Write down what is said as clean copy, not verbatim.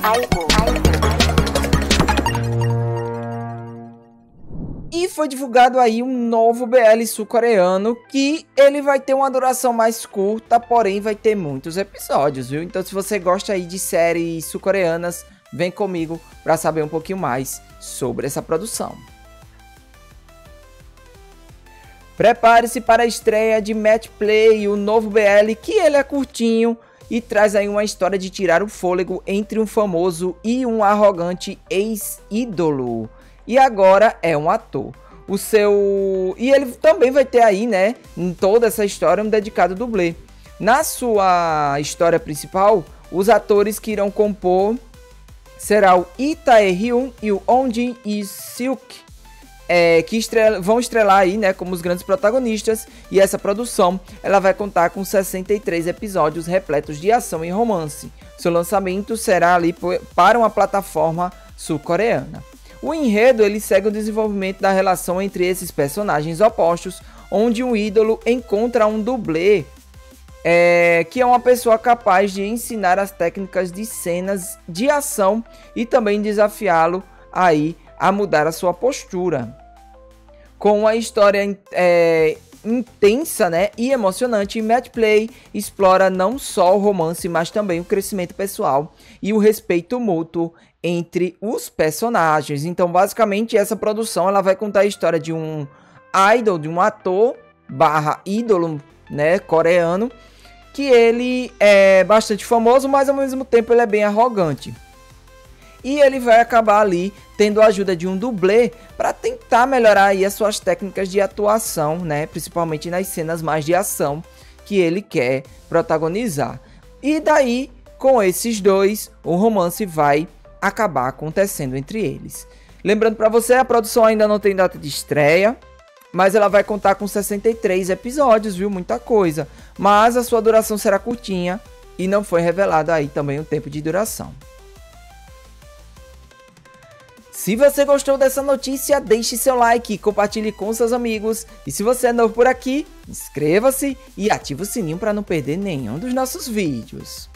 E foi divulgado aí um novo BL sul-coreano que ele vai ter uma duração mais curta, porém vai ter muitos episódios, viu? Então se você gosta aí de séries sul-coreanas, vem comigo para saber um pouquinho mais sobre essa produção. Prepare-se para a estreia de Match Play, o novo BL, que ele é curtinho e traz aí uma história de tirar o fôlego entre um famoso e um arrogante ex-ídolo. E agora é um ator. E ele também vai ter aí, né, em toda essa história, um dedicado dublê. Na sua história principal, os atores que irão compor será o Lee Tae-hyun e o Oh Jin-seok, que vão estrelar aí, né, como os grandes protagonistas. E essa produção ela vai contar com 63 episódios repletos de ação e romance. Seu lançamento será ali para uma plataforma sul-coreana. O enredo ele segue o desenvolvimento da relação entre esses personagens opostos, onde um ídolo encontra um dublê, que é uma pessoa capaz de ensinar as técnicas de cenas de ação e também desafiá-lo aí a mudar a sua postura. Com uma história intensa, né, e emocionante, Match Play explora não só o romance, mas também o crescimento pessoal e o respeito mútuo entre os personagens. Então, basicamente, essa produção ela vai contar a história de um idol, de um ator / ídolo, né, coreano, que ele é bastante famoso, mas ao mesmo tempo ele é bem arrogante. E ele vai acabar ali tendo a ajuda de um dublê para tentar melhorar aí as suas técnicas de atuação, né, principalmente nas cenas mais de ação que ele quer protagonizar. E daí, com esses dois, o romance vai acabar acontecendo entre eles. Lembrando para você, a produção ainda não tem data de estreia, mas ela vai contar com 63 episódios, viu? Muita coisa. Mas a sua duração será curtinha e não foi revelado aí também o tempo de duração. Se você gostou dessa notícia, deixe seu like, compartilhe com seus amigos. E se você é novo por aqui, inscreva-se e ative o sininho para não perder nenhum dos nossos vídeos.